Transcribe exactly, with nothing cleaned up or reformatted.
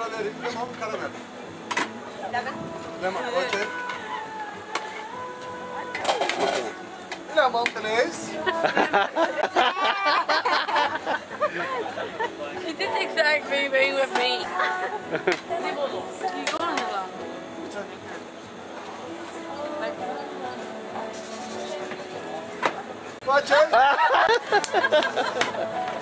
strawberry, lemon, caramel. Lemon. Lemon, okay. Lemon, please. He did the exact same thing with me. You go on the line. Watch it.